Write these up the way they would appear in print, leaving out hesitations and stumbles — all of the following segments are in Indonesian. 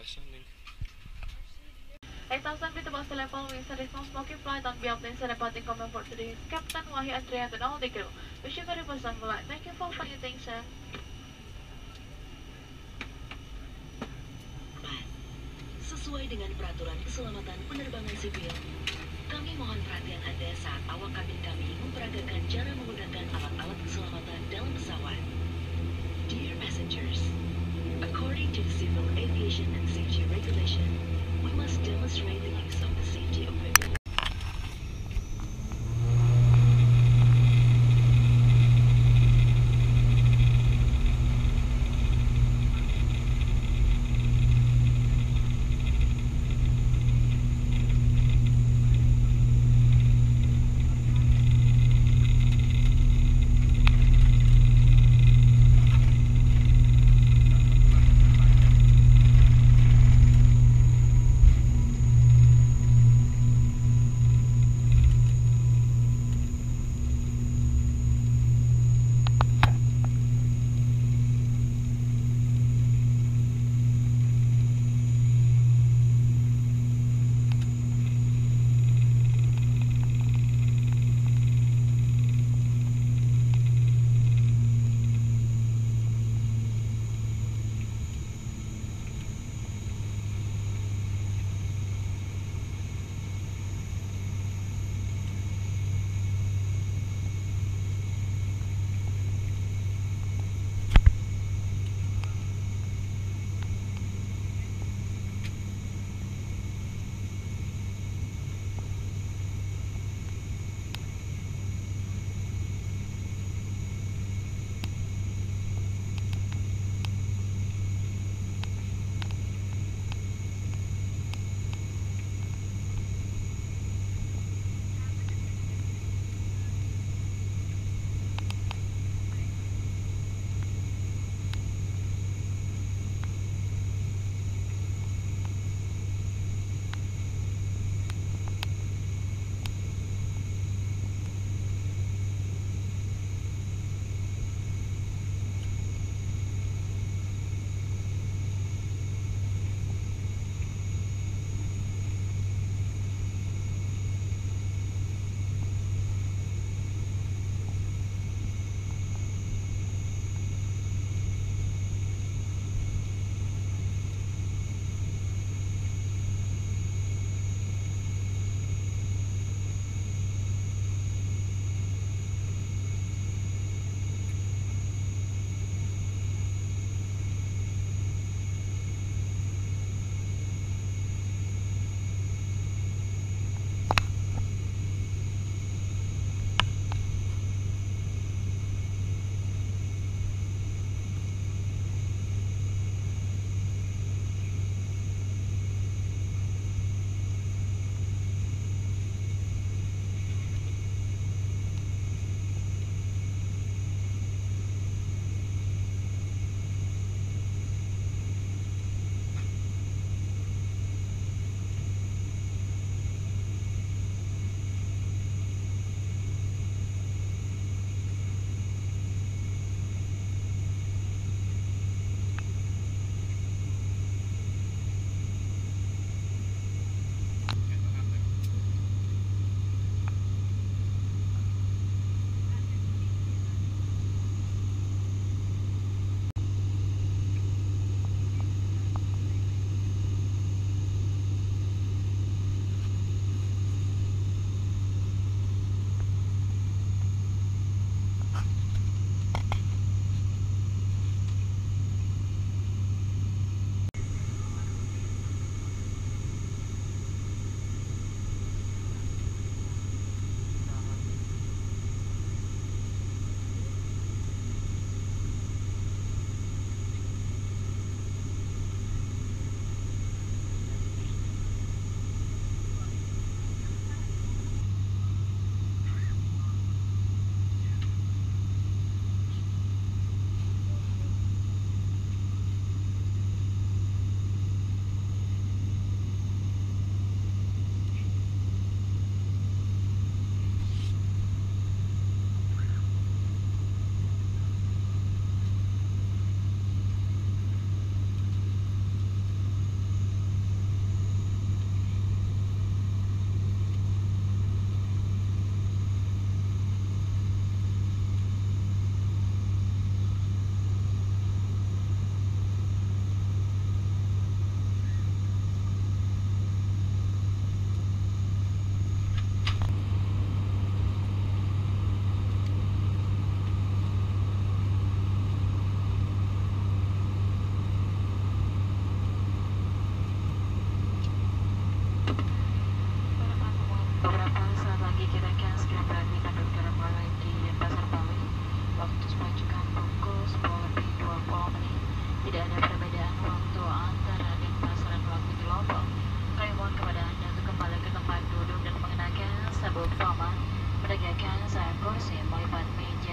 8,000 feet above sea level, winds there is no smoky flight on beyond planes and reporting common for today. Captain Wahyu Andrian and all the crew. Wish you very pleasant flight. Thank you for your attention. Sesuai dengan peraturan keselamatan penerbangan sipil, kami mohon perhatian Anda saat awak kabin kami memperagakan cara menggunakan alat-alat keselamatan dalam pesawat. Dear passengers, according to the Civil Aviation and Safety Regulation, we must demonstrate the use of the safety equipment. Beberapa saat lagi kita akan segera berada di Bandung Garam Mulai di Pasar Bali. Waktu menunjukkan pukul 10:20 menit. Tidak ada perbedaan waktu antara Denpasar dan waktu di Lombok. Kami mohon kepada Anda untuk kembali ke tempat duduk dan mengenakan sabuk pengaman, menegakkan kursi, melipat meja.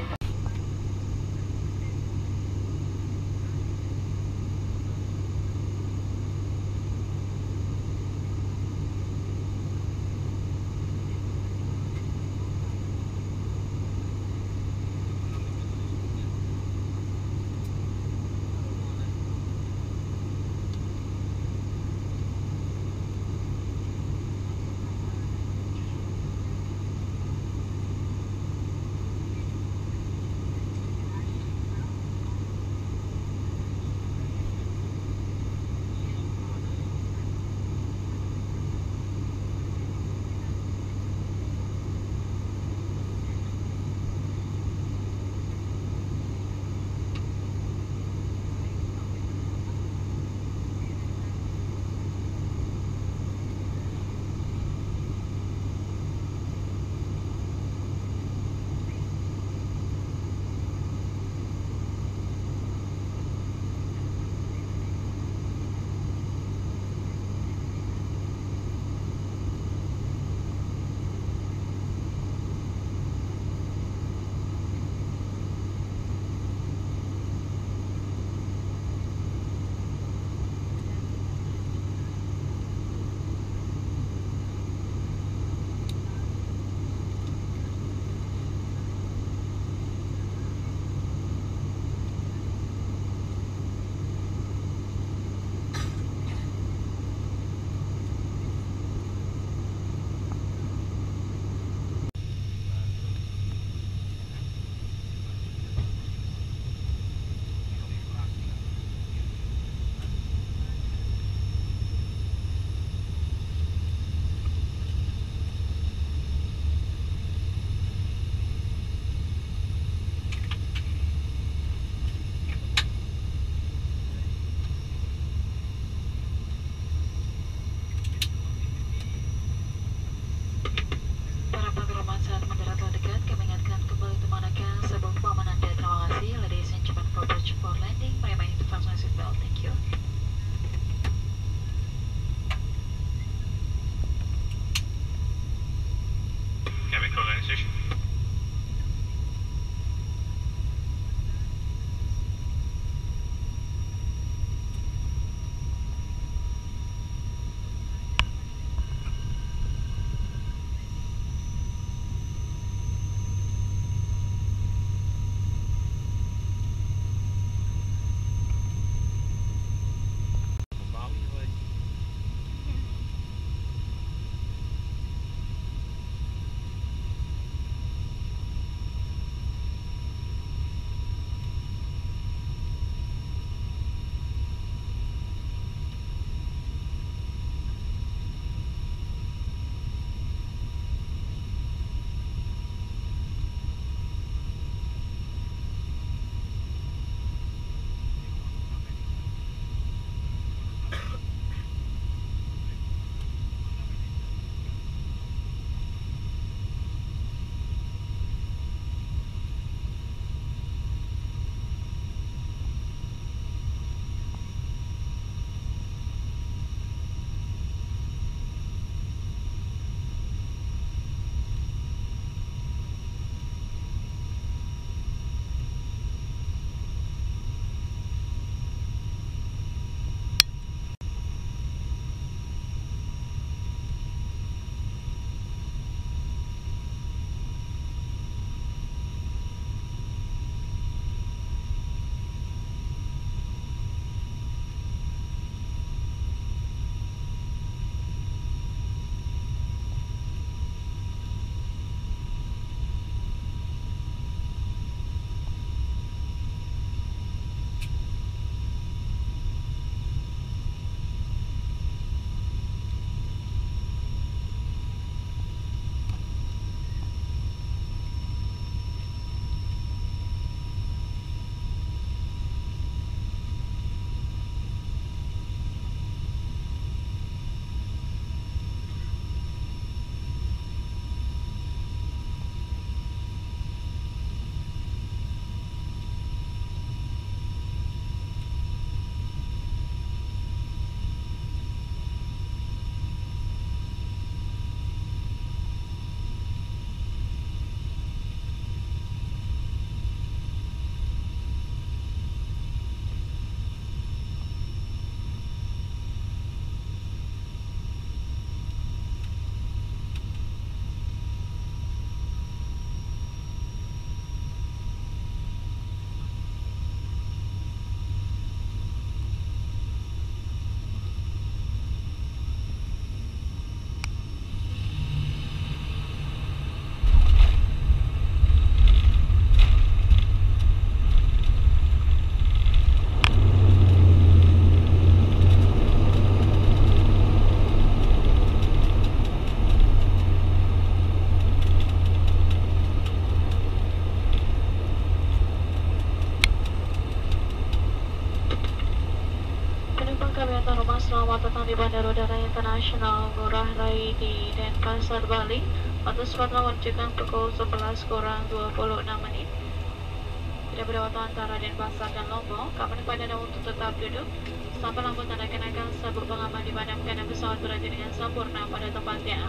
di Bandara Udara Internasional Ngurah Rai di Denpasar, Bali. Waktu pesawat menunjukkan pukul 11 kurang 26 menit. Tidak ada waktu antara Denpasar dan Lombok. Kami kepada Anda untuk tetap duduk sampai lampu tanda kenaikan sabuk pengaman dipadamkan dan pesawat berada dengan sempurna pada tempatnya.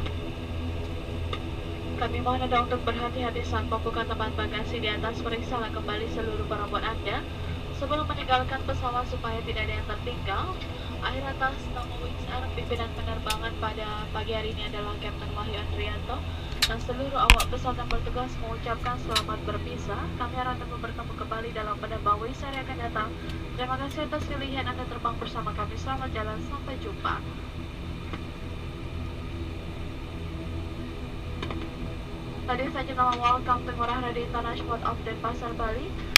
Kami mohon Anda untuk berhati-hati saat membuka tempat bagasi di atas. Periksalah kembali seluruh barang Anda sebelum meninggalkan pesawat supaya tidak ada yang tertinggal. Akhir atas nama Wings Air, pimpinan penerbangan pada pagi hari ini adalah Kapten Wahyu Andrianto dan seluruh awak pesawat yang bertugas mengucapkan selamat berpisah. Kami harap dapat bertemu kembali dalam penerbangan Wings Air yang akan datang. Terima kasih atas pilihan Anda terbang bersama kami. Selamat jalan, sampai jumpa. Tadi saja nama welcome to Ngurah Rai International of Denpasar, Bali.